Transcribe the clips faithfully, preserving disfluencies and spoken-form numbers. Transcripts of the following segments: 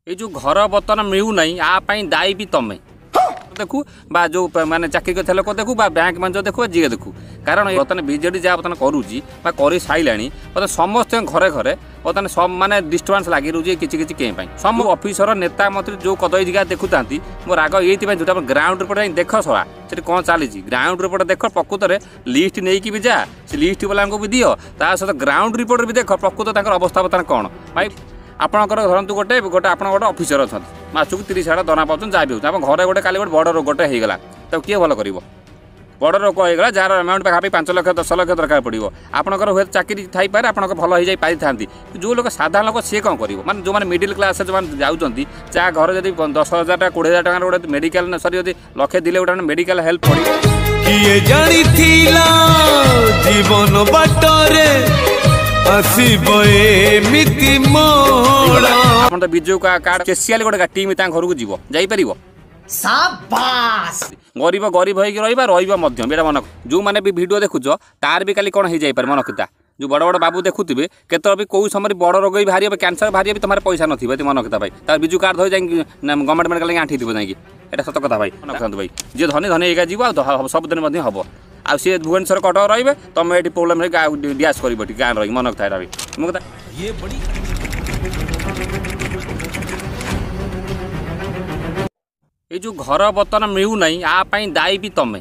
ये जो घर बर्तन मिलूना यापाई दायी भी तुम देखू बा जो माने चाकरी कर लोक देखू बा बैंक मैनेजर देखू जी देखू कारण बर्तमान बीजेडी जहाँ बर्तमान करुच्ची कर सारा बर्तमान समस्त घरे घरे बर्तमान सब माने डिस्टर्बांस लगी रही है किसी किसी कहीं सब ऑफिसर नेता मंत्री जो कदई जगह देखुता मोर आग ये जो ग्राउंड रिपोर्ट देख सला से कौन चली ग्राउंड रिपोर्ट देख प्रकृत में लिस्ट नहीं भी जा से लिस्ट वाला भी दियो ता सहित ग्राउंड रिपोर्ट भी देख प्रकृत अवस्था बर्तमान कौन भाई आपणकर धरतु गोटे गोटे आप गोटे अफिसर अच्छा मासक तीस हजार दना पाँच जहाँ भी हो आप घरे गोटे काली गोटे बड़ रोगटे होगा तो किए भल कर बड़ रोग होगा जार अमाउंट पाखापी पांच लक्ष दस लक्ष दरकार पड़ो आपंकर हुए चाकरी थी आप भल हो जाई था जो लोग साधारण लोग सी कौन कर माने जो मिडिल क्लास जो जाऊँच जहाँ घर जब दस हजार टाँग कोड़े हजार टाँग गोटे मेडिकल सरी जब लक्षे दिले गोटे मेडिकल हेल्प पड़ो किए जानी जीवन बाटरे आप तो विजय कार्ड स्पेशल गोटे टीम घर को जीव जापर गरीब गरीब होगा मन जो मैंने भी भिड देखुच तार भी काली कौन हो जाए मन कथा जो बड़ बड़ बाबू देखुवे केत भी कौ समय बड़ रोग भी बाहर कैंसर बाहर भी तुम्हारे पैसा नथिबे मन कथा भाई तार विजु कार्ड धरी जाए गवर्नमेंट मेडिकल आंठी थी जाएगी एटा सत कथा भाई मन रखु भाई जी धनी धनी एगा जीव सब दिन हम आ सी भुवनेश्वर कटक रे तुम ये प्रोब्लेम डैश कर गाँव रही मन था भाई मुझे ये बड़ी ये जो घर बर्तन मिलूना यापाई दायी भी तुम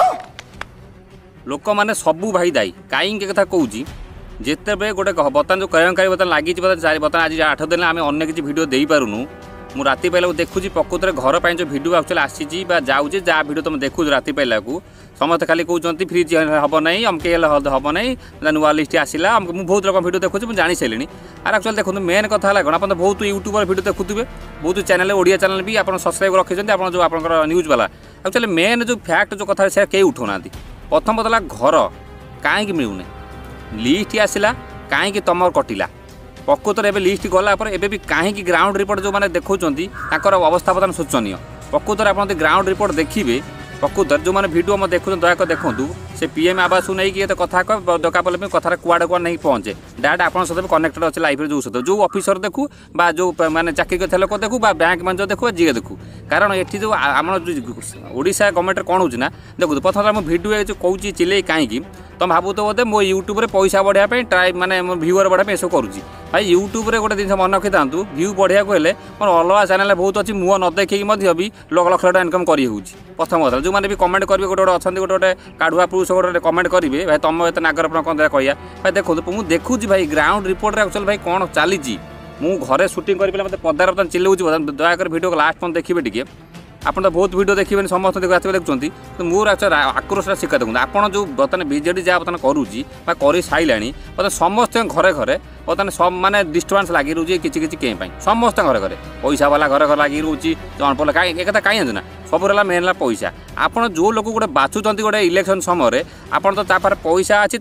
लोक मैंने सबू भाई दायी कहीं कथा कौच जिते गोटे बर्तमान जो कयकारी बर्तमान लगी बर्तमान आज आठ दिन आम अनेक किसी भिड दे पारूनु मु राति पाइला देखुची प्रकृत में घर पर जो भिड एक्चुअली आसी जाऊँगी जहाँ भिड तुम देखु राति पाइला को समस्त खाली कहते फ्रिज हम ना अमके हम ना नुआ लिस्ट आसला मुझे बहुत लोग भिड देखुची मुझे जानी सारे आर एक्चुअली देखो मेन कथा है कौन आप बहुत यूट्यूबर भिड देखुए बहुत चैनल ओडिया चैनल भी आप सब्सक्राइब रखी आप जो आप न्यूज वाला एक्चुअली मेन जो फैक्ट जो कथा से कई उठाऊना प्रथम बदला घर कहीं मिलूना लिस्ट आसला कहीं तुम कटिला प्रकृत में लिस्ट गलापर एवं भी कहीं ग्राउंड रिपोर्ट जो मैंने देखुं अवस्था बर्तमान शोचनीय प्रकृत में आप ग्राउंड रिपोर्ट देखिए प्रकृत जो मैंने भिडियो मैं देखुं दयाक देखूँ से पीएम आवास नहीं कि कथा दरकार पड़े कथार कुआड़े कुआ नहीं पहुँचे डायरेक्ट आप सहित कनेक्टेड अच्छे लाइफ जो सहित जो ऑफिसर देखू बा जो माने चाकरी कर लोक देखू बा बैंक मैनेजर देखू जी देखू कारण ये जो आम ओडिशा गवर्नमेंट कौन होना देखो प्रथम भिडियो जो कौच चिल्ले कहीं तुम भावु तो बोधे मो यूट्यूब रे पैसा बढ़ाई ट्राए माने भ्यूअर बढ़ाई सब करुँची भाई यूट्यूब रे गोटे जिन मन रखी था भ्यू बढ़िया हेल्ले मोर अलग चैनल बहुत अच्छी मुह न देखी भी लक्ष लक्ष टाइम इनकम कर प्रथम कथा जो मैंने भी कमेंट करेंगे गोटे गोटे अच्छा गोटे गोटे काढ़ुआ पुरुष गोटे कमेंट करेंगे भाई तुम एत नागर कौन कह भाई देखो मुझे देखुची भाई ग्राउंड रिपोर्ट एक्चुअली भाई कौन चली मु घरे शूटिंग कर मतलब पदार बर्तमान चिल्लाऊँ दयाकर भिडियो लास्ट पॉइंट देखिए टी आप तो बहुत भिडियो देखिए समस्त देखुं तो मोर आक्रोश शिक्षा देखते आप जो बर्तमान बीजेडी जहाँ बर्तमान करुच्ची कर सारा बर्तमान समस्त घरे घरे बर्तमान सब माने डिस्टर्बांस लगी रही है किसी किसी कहीं समस्त घरे घरे पैसा वाला घर घर लगी रोचे अनपढ़ कहीं एक कहीं ना सब रहा मेन है पैसा आपड़ जो लोग गोटे बाछुंट गोटे इलेक्शन समय आप तो तापर पैसा अच्छी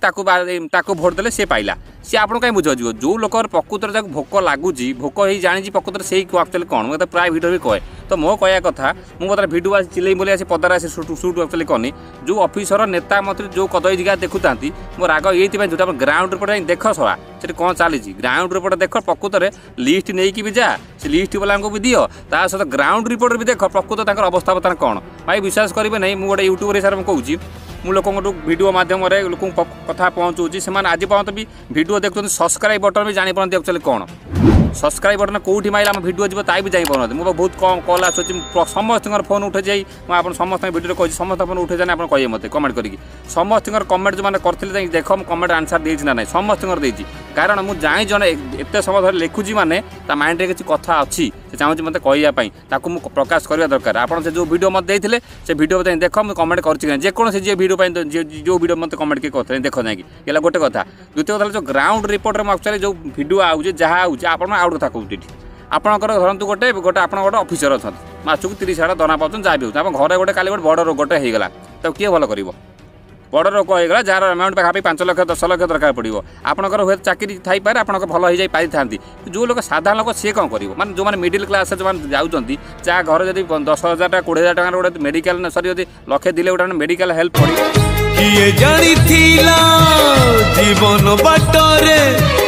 भोट देले सी पाइला सी आप कहीं बुझा जो लोक प्रकृत में भोक लगुच भोक ही जानी प्रकृत से एक्चुअली कौन मुझे प्राय भिडियो भी कहे तो मो कह कथा मुझे भिडियो चिल्लई बोली आसी पदार आसी सुट एक्चुअली कनी जो ऑफिसर नेता मंत्री जो कदई जगह देखुता मोर आग ये जो ग्राउंड रिपोर्ट देख सला से कौन चली ग्राउंड रिपोर्ट देख प्रकृत में लिस्ट नहीं भी जा से लिस्ट वाला भी दियो ता सहित ग्राउंड रिपोर्ट भी देख प्रकृत अवस्था बर्तमान कौन भाई विश्वास करेंगे नहीं मुझे गोटे यूट्यूबर हिसाब से कहूँ मु लोक भिडियो मध्यम लोक कथा पहुँचाऊँगी से आज पर्यटन भी भिडियो देखते सब्सक्राइब बटन भी जापारती एक्चुअली कौन सब्सक्राइब बटन कौटी माइल आम भिडियो जी ता भी जापार मुझे बहुत कम कल आसूँ समस्त फोन उठे जाए मुझे समस्त भिडियो कही समस्त फोन उठे जाए आप कहे मत कमेंट करी समस्त कमेंट जो मैंने करते देख कमेंट आंसर देना ना ना समस्त देती कारण मुझे जाए जन एत समय धर लिखुची मैंने माइंड में किसी कथा अच्छी से चाहूँ मत कहवाई प्रकाश करवा दरकार आप जो भिडियो मत देते से भिडियो देख मुझे कमेंट कर जेकोसी जी भिडियो जो भिडियो मत कमेंट किए करते देख ना कि गोटे कथा द्वितीय कथा जो ग्राउंड रिपोर्ट में एक्चुअली जो भिडियो आउे जहाँ आउे आप आउट कथा कहते आपंकर धरतु गोटे गोटे आप गोटे अफिसर अच्छा मासक तीस हजार दना पाँच जहाँ भी हो आप घरे गोटे काली गोटे बड़ रोगटे होगा तो किए भल कर बड़ रोग होगा जार अमाउंट पाखापी पांच लक्ष दस लक्ष दरकार पड़ो आपंकर हुए चाकरी थी आप भल हो जाई था जो लोग साधारण लोक सी कौन कर माने जो मिडिल क्लास जो जाऊँच जहाँ घर जब दस हजार टाँग कोड़े हजार टाँग गोटे मेडिकल सरी जब लक्षे दिले गोटे मेडिकल हेल्प पड़ो किए जानी जीवन बाटरे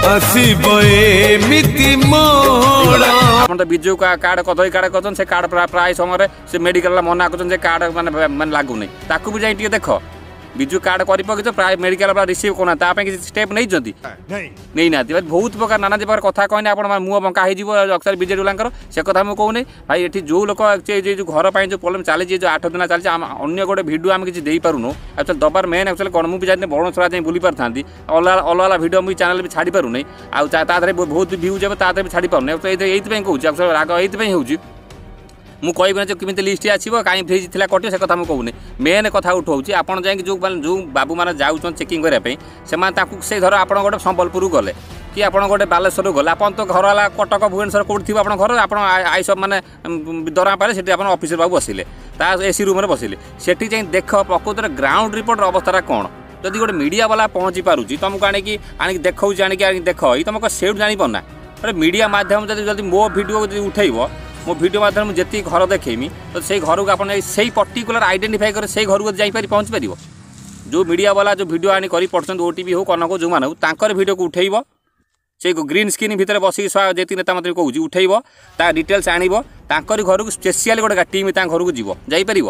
ଆସିବ ଏମିତି ମୋଡ଼। ଆପଣ ତ ବିଜୁ କାର୍ଡ କଦଳୀ କାର୍ଡ କରୁଛନ୍ତି, ସେ କାର୍ଡ ପ୍ରାୟ ସମୟରେ ସେ ମେଡିକାଲ ମନା କରୁଛନ୍ତି ଯେ କାର୍ଡ ମାନେ ମାନେ ଲାଗୁନି। ତାକୁ ବି ଯାଇ ଟିକେ ଦେଖ, ବିଜୁ କାର୍ଡ କରି ପକେଇଛ, ପ୍ରାୟ ମେଡିକାଲ ରିସିଭ୍ କରୁନା, ତା ପାଇଁ କିଛି ଷ୍ଟେପ୍ ନେଇଛନ୍ତି? ନେଇନାହାନ୍ତି। ବହୁତ ପ୍ରକାର ନାନାଦି ପ୍ରକାର କଥା କହିଲେ ଆପଣ ମୁହଁ ବଙ୍କା ହେଇଯିବ ଅକ୍ଚୁଆଲି ବିଜେଡି ବାଲାଙ୍କର, ସେ କଥା ମୁଁ କହୁନି ଭାଇ। ଏଠି ଯେଉଁ ଲୋକ ଯେଉଁ ଘର ପାଇଁ ଯେଉଁ ପ୍ରୋବ୍ଲେମ୍ ଚାଲିଛି, ଯେଉଁ ଆଠ ଦିନ ଚାଲିଛି, ଅନ୍ୟ ଗୋଟେ ଭିଡ଼ିଓ ଆମେ କିଛି ଦେଇପାରୁନୁ। ଆକ୍ଚୁଆଲି ଦବାର ମେନ୍ ଆକ୍ଚୁଆଲି କ'ଣ, ମୁଁ ବି ଯାଇଥିଲି ବରୁଣେଶ୍ୱର ଯାଇ ବୁଲି ପାରିଥାନ୍ତି, ଅଲଗା ଅଲଗା ଭିଡ଼ିଓ ମୁଁ ଚ୍ୟାନେଲ୍ ବି ଛାଡ଼ି ପାରୁନି, ଆଉ ତା ଦେହରେ ବହୁତ ଭ୍ୟୁଜ୍ ଏବେ ତା ଦେହରେ ବି ଛାଡ଼ି ପାରୁନି। ଏଇଥିପାଇଁ କହୁଛି ଆକ୍ଚୁଆଲି ରାଗ ଏଇଥିପାଇଁ ହେଉଛି। ମୁଁ କହିବିନି ଯେ କେମିତି ଲିଷ୍ଟ ଆସିବ, କାହିଁ ଫ୍ରିଜ୍ ଥିଲା କଟିବ, ସେ କଥା ମୁଁ କହୁନି। ମେନ୍ କଥା ଉଠଉଛି ଆପଣ ଯାଇକି ଯେଉଁ ଯେଉଁ ବାବୁମାନେ ଯାଉଛନ୍ତି ଚେକିଂ କରିବା ପାଇଁ, ସେମାନେ ତାଙ୍କୁ ସେ ଧର ଆପଣ ଗୋଟେ ସମ୍ବଲପୁରରୁ ଗଲେ କି ଆପଣ ଗୋଟେ ବାଲେଶ୍ୱରରୁ ଗଲେ, ଆପଣ ତ ଘର ହେଲା କଟକ ଭୁବନେଶ୍ୱର କେଉଁଠି ଥିବ ଆପଣ ଘର, ଆପଣ ଆଇସ ମାନେ ଦରମା ପାଇଲେ ସେଠି ଆପଣ ଅଫିସରେ ବାବୁ ବସିଲେ, ତା ଏସି ରୁମ୍ରେ ବସିଲେ, ସେଠି ଯାଇ ଦେଖ ପ୍ରକୃତରେ ଗ୍ରାଉଣ୍ଡ ରିପୋର୍ଟର ଅବସ୍ଥାଟା କ'ଣ। ଯଦି ଗୋଟେ ମିଡ଼ିଆ ବାଲା ପହଞ୍ଚି ପାରୁଛି ତୁମକୁ ଆଣିକି ଆଣିକି ଦେଖାଉଛି, ଆଣିକି ଆଣିକି ଦେଖ, ଏଇ ତୁମକୁ ସେଇଠୁ ଜାଣିପାରୁନା। ଗୋଟେ ମିଡ଼ିଆ ମାଧ୍ୟମ ଯଦି ଯଦି ମୋ ଭିଡ଼ିଓ ଯଦି ଉଠେଇବ, ମୋ ଭିଡ଼ିଓ ମାଧ୍ୟମରେ ମୁଁ ଯେତିକି ଘର ଦେଖେଇମି, ତ ସେଇ ଘରକୁ ଆପଣ ସେଇ ପର୍ଟିକୁଲାର ଆଇଡେଣ୍ଟିଫାଇ କରି ସେଇ ଘରକୁ ଯାଇପାରି ପହଞ୍ଚି ପାରିବ। ଯେଉଁ ମିଡ଼ିଆ ବାଲା ଯେଉଁ ଭିଡ଼ିଓ ଆଣି କରି ପଡ଼ୁଛନ୍ତି, ଓଟିଭି ହେଉ କନକ ଯେଉଁମାନେ ହେଉ, ତାଙ୍କର ଭିଡ଼ିଓକୁ ଉଠେଇବ, ସେଇ ଗ୍ରୀନ୍ ସ୍କ୍ରିନ୍ ଭିତରେ ବସିକି ଯେତିକି ନେତା ମନ୍ତ୍ରୀ କହୁଛି ଉଠେଇବ, ତା ଡିଟେଲ୍ସ ଆଣିବ, ତାଙ୍କରି ଘରକୁ ସ୍ପେଶିଆଲି ଗୋଟେ ଟିମ୍ ତାଙ୍କ ଘରକୁ ଯିବ, ଯାଇପାରିବ।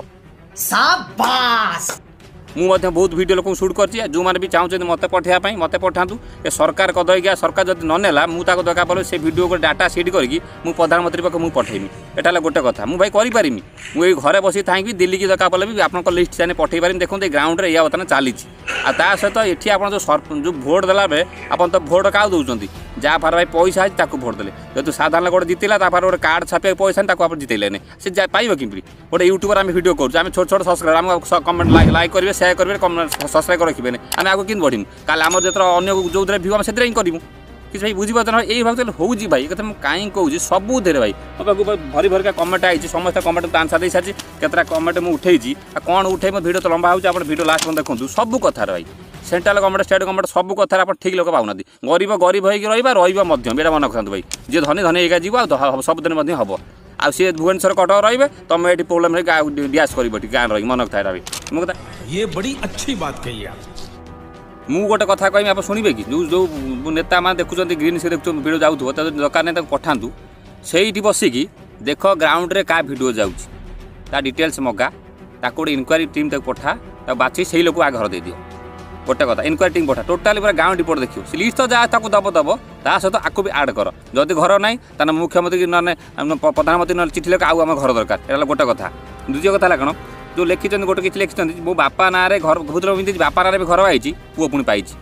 ସାବାସ୍। ମୁଁ ମଧ୍ୟ ବହୁତ ଭିଡ଼ିଓ ଲୋକଙ୍କୁ ସୁଟ୍ କରିଛି, ଯେଉଁମାନେ ବି ଚାହୁଁଛନ୍ତି ମୋତେ ପଠାଇବା ପାଇଁ ମୋତେ ପଠାନ୍ତୁ। ଏ ସରକାର କଦଳିକିଆ ସରକାର ଯଦି ନ ନେଲା, ମୁଁ ତାକୁ ଦରକାର ପଡ଼ିଲେ ସେ ଭିଡ଼ିଓ ଗୋଟେ ଡାଟା ସିଟ୍ କରିକି ମୁଁ ପ୍ରଧାନମନ୍ତ୍ରୀ ପାଖକୁ ମୁଁ ପଠାଇବି। ଏଟା ହେଲା ଗୋଟେ କଥା, ମୁଁ ଭାଇ କରିପାରିମି। ମୁଁ ଏଇ ଘରେ ବସି ଥାଇକି ଦିଲ୍ଲୀକି ଦରକାର ପଡ଼ିଲେ ବି ଆପଣଙ୍କ ଲିଷ୍ଟ ଚାନେ ପଠାଇ ପାରିବି। ଦେଖନ୍ତୁ ଏଇ ଗ୍ରାଉଣ୍ଡରେ ଏଇଆ ବର୍ତ୍ତମାନ ଚାଲିଛି। ଆଉ ତା ସହିତ ଏଠି ଆପଣ ଯେଉଁ ଯେଉଁ ଭୋଟ୍ ଦେଲାବେଳେ ଆପଣ ତ ଭୋଟ୍ କାହାକୁ ଦେଉଛନ୍ତି, ଯାହା ଫାର ଭାଇ ପଇସା ଅଛି ତାକୁ ଭୋଟ୍ ଦେଲେ। ଯେହେତୁ ସାଧାରଣ ଲୋକ ଜିତିଲା, ତା ଫାର ଗୋଟେ କାର୍ଡ଼ ଛାପିବାକୁ ପଇସା ତାକୁ ଆପଣ ଜିତେଇଲେନି, ସେ ପାଇବ କେମିତି? ଗୋଟେ ୟୁଟ୍ୟୁବର ଆମେ ଭିଡ଼ିଓ କରୁଛୁ, ଆମେ ଛୋଟ ଛୋଟ ସବସ୍କ୍ରାଇବ୍, ଆମେ କମେଣ୍ଟ ଲାଇକ୍ କରିବେ, ସେୟାର କରିବେ, ସବସ୍କ୍ରାଇବ୍ ରଖିବେନି, ଆମେ ଆଗକୁ କେମିତି ବଢ଼ିମୁ? କାଲି ଆମର ଯେତେବେଳେ ଅନ୍ୟ ଯେଉଁଥିରେ ଭିଉ ଆମେ ସେଥିରେ ହିଁ କରିବୁ। କିଛି ଭାଇ ବୁଝିପାରୁଛ ନା? ଏଇ ଭାବରେ ହେଉଛି ଭାଇ, କଥା ମୁଁ କାହିଁ କହୁଛି ସବୁଥିରେ ଭାଇ। ମୋ ପାଖକୁ ଭରି ଭରିକା କମେଣ୍ଟ ଆଇଛି, ସମସ୍ତେ କମେଣ୍ଟକୁ ଆନ୍ସର ଦେଇସାରିଛି, କେତେଟା କମେଣ୍ଟ ମୁଁ ଉଠେଇଛି। ଆଉ କ'ଣ ଉଠେଇ ମୋ ଭିଡ଼ିଓ ତ ଲମ୍ବା ହେଉଛି, ଆପଣ ଭିଡ଼ିଓ ଲାଷ୍ଟ ପର୍ଯ୍ୟନ୍ତ ଦେଖନ୍ତୁ। ସବୁ କଥାରେ ଭାଇ, ସେଣ୍ଟ୍ରାଲ ଗଭର୍ଣ୍ଣମେଣ୍ଟ ଷ୍ଟେଟ୍ ଗଭର୍ଣ୍ଣମେଣ୍ଟ ସବୁ କଥାରେ ଆପଣ ଠିକ୍ ଲୋକ ପାଉନାହାନ୍ତି। ଗରିବ ଗରିବ ହେଇକି ରହିବା ରହିବ ମଧ୍ୟ, ଏଇଟା ମନେ ରଖନ୍ତୁ ଭାଇ। ଯିଏ ଧନୀ ଧନୀ ହେଇକା ଯିବ, ଆଉ ସବୁଦିନ ମଧ୍ୟ ହେବ। ଆଉ ସିଏ ଭୁବନେଶ୍ୱର କଟକ ରହିବେ, ତମେ ଏଠି ପ୍ରୋବ୍ଲେମ୍ରେ ଡ୍ୟାସ୍ କରିବ, ଏଠି ଗାଁରେ ରହିକି ମନେ ରଖିଥାଏ ଭାଇ। ମୋ କଥା ये बड़ी अच्छी बात कही आप। ମୁଁ ଗୋଟେ କଥା କହିବି, ଆପଣ ଶୁଣିବେ କି? ଯେଉଁ ଯେଉଁ ନେତାମାନେ ଦେଖୁଛନ୍ତି ଗ୍ରୀନ୍ ସେ ଦେଖୁଛନ୍ତି ଭିଡ଼ିଓ ଯାଉଥିବ, ତା ଦରକାର ନାହିଁ ତାକୁ ପଠାନ୍ତୁ, ସେଇଠି ବସିକି ଦେଖ ଗ୍ରାଉଣ୍ଡରେ କାହା ଭିଡ଼ିଓ ଯାଉଛି, ତା ଡିଟେଲ୍ସ ମଗା, ତାକୁ ଗୋଟେ ଇନକ୍ୱାରି ଟିମ୍ ତାକୁ ପଠା, ତାକୁ ବାଛି ସେଇ ଲୋକକୁ ଆଗ ଘର ଦେଇଦିଅ। ଗୋଟେ କଥା, ଇନକ୍ୱାରି ଟିମ୍ ପଠା, ଟୋଟାଲି ପୁରା ଗାଁ ରିପୋର୍ଟ ଦେଖିବ। ସେ ଲିଷ୍ଟ ତ ଯାହା ତାକୁ ଦେବ ଦେବ, ତା ସହିତ ଆକୁ ବି ଆଡ଼୍ କର। ଯଦି ଘର ନାହିଁ ତାହେଲେ ମୁଖ୍ୟମନ୍ତ୍ରୀ ନହେଲେ ପ୍ରଧାନମନ୍ତ୍ରୀ ନହେଲେ ଚିଠି ଲେଖ, ଆଉ ଆମ ଘର ଦରକାର। ଏଇଟା ହେଲା ଗୋଟେ କଥା। ଦ୍ୱିତୀୟ କଥା ହେଲା କ'ଣ, ଯେଉଁ ଲେଖିଛନ୍ତି ଗୋଟେ କିଛି ଲେଖିଛନ୍ତି, ମୋ ବାପା ନାଁରେ ଘର ଭୂତର ପିନ୍ଧିଛି, ବାପା ନାଁରେ ବି ଘର ପାଇଛି, ପୁଅ ପୁଣି ପାଇଛି,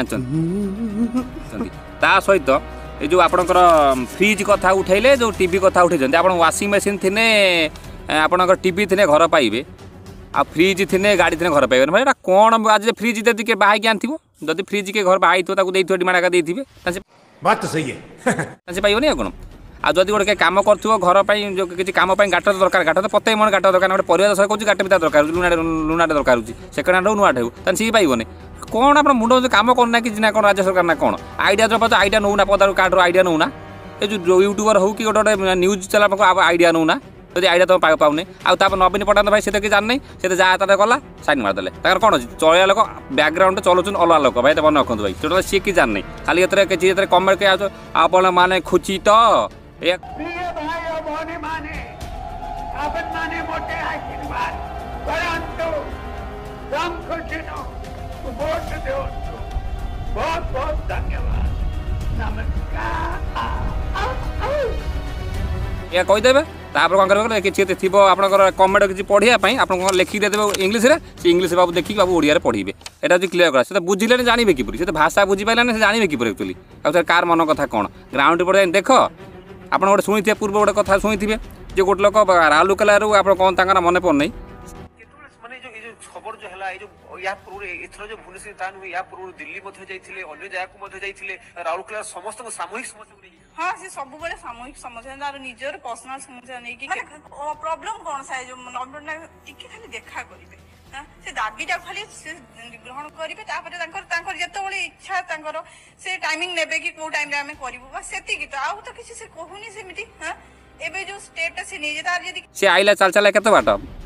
ଜାଣିଛନ୍ତି। ତା ସହିତ ଏ ଯେଉଁ ଆପଣଙ୍କର ଫ୍ରିଜ୍ କଥା ଉଠେଇଲେ, ଯେଉଁ ଟିଭି କଥା ଉଠେଇଛନ୍ତି, ଆପଣ ୱାସିଂ ମେସିନ୍ ଥିନେ ଆପଣଙ୍କର ଟିଭି ଥିନେ ଘର ପାଇବେ, ଆଉ ଫ୍ରିଜ୍ ଥିନେ ଗାଡ଼ି ଥିନେ ଘର ପାଇବେନି। ଭାଇ ଏଇଟା କ'ଣ? ଆଜି ଫ୍ରିଜ୍ ଯଦି କିଏ ବାହାଇକି ଆଣିଥିବ, ଯଦି ଫ୍ରିଜ୍ କିଏ ଘର ବାହାଇଥିବ, ତାକୁ ଦେଇଥିବ ଡିମାଣ୍ଡ ଏକା ଦେଇଥିବେ, ସେ ପାଇବନି ଆଉ କ'ଣ? ଆଉ ଯଦି ଗୋଟେ କାମ କରୁଥିବ ଘର ପାଇଁ, ଯେଉଁ କିଛି କାମ ପାଇଁ ଗାଟ ଦରକାର, ଗାଟ ତ ପ୍ରତ୍ୟେକ ମনে ଗାଟ ଦରକାର, ଗୋଟେ ପରିବା ଚାଷ କରୁଛି, ଗାଟ ବି ତା ଦରକାର ହେଉଛି, ଲୁଣା ଲୁଣାଟେ ଦରକାର ହେଉଛି, ସେକେଣ୍ଡ ହ୍ୟାଣ୍ଡ ହଉ ନୂଆଟେ ହଉ, ତାହେଲେ ସିଏ ପାଇବନି। କ'ଣ ଆପଣ ମୁଣ୍ଡ କାମ କରୁନା କିଛି ନା କ'ଣ ରାଜ୍ୟ ସରକାର ନା କ'ଣ? ଆଇଡ଼ିଆ ଦେବା ତ ଆଇଡ଼ିଆ ନେଉନା, ପଦାରୁ କାର୍ଡ଼ରୁ ଆଇଡ଼ିଆ ନେଉନା। ଏ ଯେଉଁ ୟୁଟ୍ୟୁବର ହଉ କି ଗୋଟେ ଗୋଟେ ନ୍ୟୁଜ୍ ଚ୍ୟାନେଲ୍ ପାଖକୁ ଆଇଡ଼ିଆ ନେଉନା, ଯଦି ଆଇଡ଼ିଆ ତୁମେ ପାଉନି। ଆଉ ତାପରେ ନବୀନ ପଟ୍ଟନାୟକ ଭାଇ ସେତେ କିଛି ଜାଣିନି, ସେତେ ଯାହା ତାର ଗଲା ସାଇନ୍ ମାରିଦେଲେ। ତାଙ୍କର କ'ଣ ଅଛି, ଚଳିବା ଲୋକ ବ୍ୟାକ୍ଗ୍ରାଉଣ୍ଡରେ ଚଲାଉଛନ୍ତି ଅଲଗା ଲୋକ, ଭାଇ ମନେ ରଖନ୍ତୁ ଭାଇ। ସେଟା ସିଏ କିଛି ଜାଣିନି, ଖାଲି ଏଥିରେ କିଛି ଏଥିରେ କମେଣ୍ଟ କି ଆପଣ ମାନେ ଖୁଚି ତ ଏ बहुत बहुत धन्यवाद, नमस्कार। या कहीदेवे तापर कौन करेंगे किसी थी आपंकर कमेंट किसी पढ़ाई आप लिखिक देदेवे इंग्लीश से इंग्लीश बाबू देखिए बाबू ओडिया पढ़े यहाँ हूँ क्लीयर करा से बुझे जानवे कि से भाषा बुझी पारे जानवे कि एक्चुअली आउ कार मन कथा कौन ग्राउंड रिपोर्ट देख आप गोटे शुणी पूर्व गोटे कथा शुणी जो गोटे लोक राउरकेलू आप कौन तक मन पड़ना खबर जो है या पूर्व एथर जो भुवनेश्वर तान हुए या पूर्व दिल्ली जाइए अन्य जगह जाइए राउरकेला समस्त सामूहिक समस्या हाँ सी सब बड़े सामूहिक समस्या तार निजर पर्सनाल समस्या नहीं कि प्रॉब्लम कौन सा है जो नवीन टिके खाली देखा करेंगे से दाबीटा खाली ग्रहण करेंगे तापर जिते इच्छा तांकर से टाइमिंग नेबे कि को टाइम रे आमे करबो बस सेति तो आउ तो किसी से कहूनी सेमिति हां एबे जो स्टेट से नहीं तार यदि से आइला चल चला केते बाट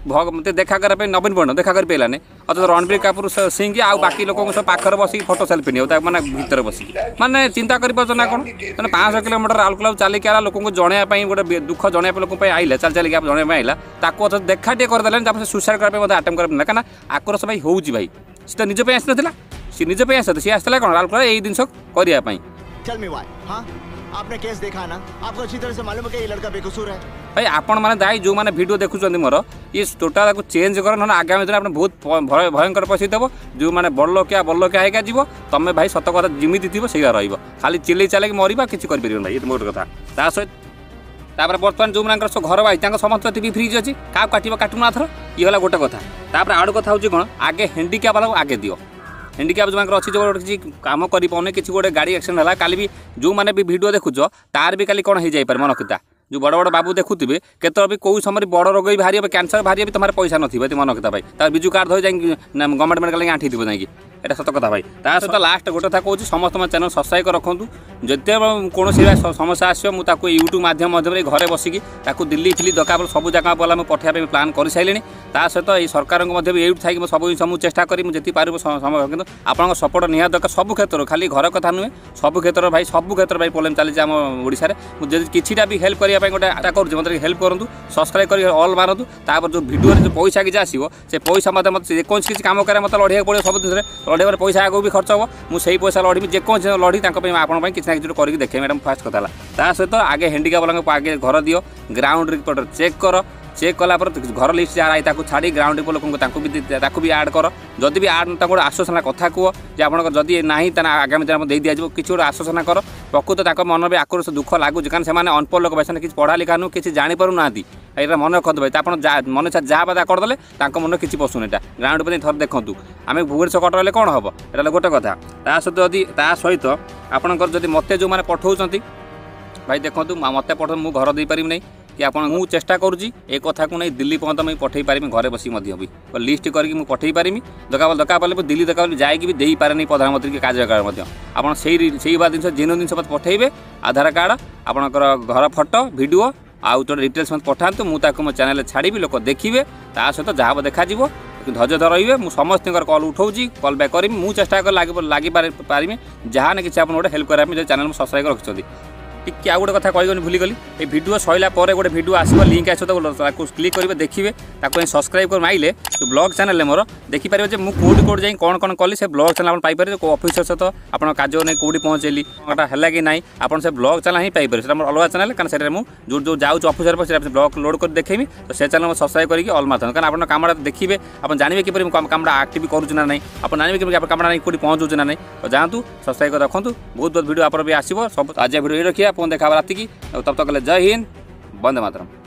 मत देखा करने नवीन पट्टनायक देखा कर पारानी अथच रणबीर कपूर सिंह आउ बाकी लोक सब पाखर बस फोटो सेल्फी नहीं मैंने भितर बस मैंने चिंता कर ना कौन मैंने पाँच किलोमीटर राउरकेला चलिक आला लोक जनवाई गोटे दुख जनवाई लोक आइले चल चलिक जनवाई आइला ताको देखा टे करदे सुसाइड करने आटेम्प कर कहना आक्रोश भाई हूँ भाई सी तो निज आसी ना सी निज आस सी आसला कौन राउरकेला यही जिन करने Tell me why, हाँ? आपने केस देखा ना आपको अच्छी तरह से मालूम है कि ये लड़का बेकसूर है भाई आपण मैंने दाई जो मैंने वीडियो देखुं मोर ये टोटाल को चेंज कर ना आगामी दिन आप बहुत भयंकर परिस्थिति देव जो मैंने बड़ लोकिया बड़ लोकिया होगा जीव तुम भाई सत कथा जमीती थी से खाली चिल्ले चाले मरवा किसी कर भाई ये मोर कथा ता सहित तापर बर्तमान जो मान सब घर भाई समस्त टीवी फ्रिज अच्छी क्या काट काटुना थर ये है गोटे कथा तापर आड़ कथा हूँ कौन आगे हेंडिक्याप वाला आगे दियो हेंडिक्याप जो अच्छी जो किसी कम कर पाने किसी गोटे गाड़ी एक्सीडेंट है काली भी जो मैंने भी वीडियो देखुच तार भी काली कौन हो जाए मन किता जो बड़ बड़ बाबू देखुवे केत भी कौ समय बड़ रोग भी बाहर कैंसर बाहर भी तुम्हारे पैसा नथिबे मन किता भाई तार बिजु कार्ड धोई जाए गवर्नमेंट मेडिकल आंठी थी जाएंगे এটা সত কথা ভাই তা সହିତ লাস্ট গোटे কথা কହୁଛି ସମସ୍ତ ମୋ ଚ୍ୟାନେଲ୍ ସବସ୍କ୍ରାଇବ୍ ରଖନ୍ତୁ ଯେତେବେଳେ କୌଣସି ସମସ୍ୟା ଆସିବ ମୁଁ ତାକୁ ୟୁଟ୍ୟୁବ୍ ମାଧ୍ୟମ ମାଧ୍ୟମରେ ଘରେ ବସିକି ତାକୁ ଦିଲ୍ଲୀ ଫିଲି ଦରକାର ସବୁ ଜାଗା ବୋଲା ମୁଁ ପଠାଇବା ପାଇଁ ପ୍ଲାନ୍ କରିସାରିଲିଣି ତା ସହିତ ଏଇ ସରକାରଙ୍କ ମଧ୍ୟ ବି ଏଇଠୁ ଥାଇକି ମୁଁ ସବୁ ଜିନିଷ ମୁଁ ଚେଷ୍ଟା କରି ମୁଁ ଯେତିକି ପାରିବୁ ସମୟ କିନ୍ତୁ ଆପଣଙ୍କ ସପୋର୍ଟ ନିହାତି ଦରକାର ସବୁ କ୍ଷେତ୍ରରେ ଖାଲି ଘର କଥା ନୁହେଁ ସବୁ କ୍ଷେତ୍ରରେ ଭାଇ ସବୁ କ୍ଷେତ୍ରରେ ଭାଇ ପ୍ରୋବ୍ଲେମ୍ ଚାଲିଛି ଆମ ଓଡ଼ିଶାରେ ମୁଁ ଯଦି କିଛିଟା ବି ହେଲ୍ପ କରିବା ପାଇଁ ଗୋଟେ ଆଶା କରୁଛି ମୋତେ ହେଲ୍ପ କରନ୍ତୁ ସବସ୍କ୍ରାଇବ୍ କରି ଅଲ୍ ମାରନ୍ତୁ ତାପରେ ଯେଉଁ ଭିଡ଼ିଓରେ ଯେଉଁ ପଇସା କିଛି ଆସିବ ସେ ପଇସା ମୋତେ ମୋତେ ଯେକୌଣସି କିଛି କାମ କରେ ମୋତେ ଲଢ଼ିବାକୁ ପଡ଼ିବ ସବୁ ଜିନିଷରେ ଲଢ଼ିବାରେ पैसा आगे भी खर्च हम मुझे पैसा लड़ी जेकोसी लड़ी आपंपाई किसी ना किसी करके देखे मैडम फास्ट कथा ता सहित आगे हेंडिक्याप वाला आगे घर दियो ग्राउंड रिपोर्टर चेक कर चेक कलापर घर लिस्ट जहाँ आई छाड़ी ग्राउंड रिपोर्ट लोक भी भी आड कर जदि भी आड गोटे आश्वासन कथा कह जे आप जदि ना आगामी दिन दे दि जाए किसी गोटे आश्वासन कर प्रकृत मन भी आक्रोश दुख लगुच कारण से अनपढ़ लोक भाई किसी पढ़ा लिखा नुह किसी जापर ना यहाँ मन रखते भाई आप मन इच्छा जहाँ बाधा करदे मन किसी पशुन यहाँ ग्राउंड पर थर देखूँ आम भुवनेश्वर कटले कौन हम यहाँ गोटे कथा ता सहित जदि ता सहित आपंकर जदि मत जो मैंने पठाऊँ भाई देखूँ मत पठ मुझे घर दे पारि नहीं कि आप चेष्टा करुँची ए कथा को नहीं दिल्ली पर्यटन मुझे पठे पारि घरे बस भी लिस्ट करके मुझे पठे पारि दरकार दरकार पड़े दिल्ली दरकार जाकि भी दे पारे प्रधानमंत्री के कार्यकाल आप से बात जिन जिन जिन मत पठेबे आधार कार्ड आपंकर घर फोटो वीडियो आउ तो डिटेल्स मत पठातु मुझे मो चैनल छाड़ी लोक देखिए ता सहित जहाँ देखा धैर्य धर रही है समस्त कल उठाऊँगी कल बैक करी मुझे चेष्टा कर लगी पारि जहाँ ना कि आप गोटे हेल्प कराया चैनल सब्सक्राइब रखिंट टिके आ गोटे कथा कहगनी भूलीगली ये वीडियो सैला पर गोटे वीडियो आसो लिंक आसो तो क्लिक करेंगे देखिए सब्सक्राइब कर माइले तो ब्लॉग चैनल मोर देखिपारे जे मुझे कौटी कौटी जाए कौन कौन कली से ब्लॉग चैनल पाइपर ऑफिसर सहित आप कार्य नहीं कौटी पहुँचेली है कि नहीं आप से ब्लॉग चैनल ही पाइपर से अलग चैनल कारण से जो जो जाऊँ ऑफिसर पर ब्लॉग लोड कर देखेमी तो से चैनल सब्सक्राइब करके ऑल मारते कारण आप कमटा देखिए आप जानवे कि कमटा एक्टिव करूँ ना नहीं आप जानवे कि कमटा नहीं कौटी पहुँचू ना नहीं तो जातु सब्सक्राइब कर रखुँ बहुत बहुत वीडियो आप भी आसो सब आज वीडियो रखिए पुणी देखा राति की तब तक जय हिंद वंदे मातरम।